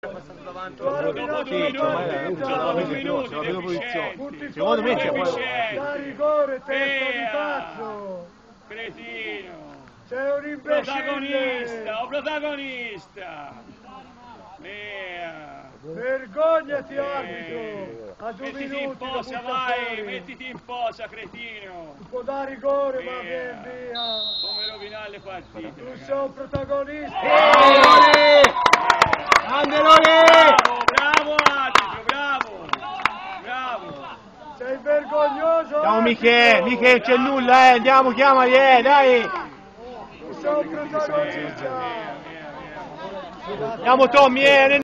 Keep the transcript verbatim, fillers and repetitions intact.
passato davanti. Secondo me c'è da rigore, testa di cazzo! Cretino! Sei un imbecille! Protagonista, o protagonista! Mia! Vergognati, arbitro! A due Mettiti in minuti posa, vai! Mettiti in posa, cretino! Un po' da rigore, ma Via. via, via! Come rovinare le partite! Tu sei un protagonista! Angelone! Bravo, bravo arbitro, bravo! Bravo! Sei vergognoso! Ciao Michele, Michele non c'è nulla, eh, andiamo, chiamali, eh, dai! Tu sei un protagonista! Andiamo Tommy, eh!